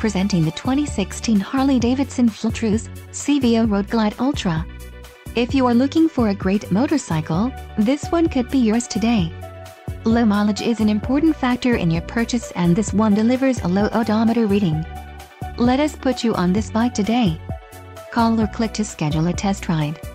presenting the 2016 Harley-Davidson FLTRUSE CVO Road Glide Ultra. If you are looking for a great motorcycle, this one could be yours today. Low mileage is an important factor in your purchase, and this one delivers a low odometer reading. Let us put you on this bike today. Call or click to schedule a test ride.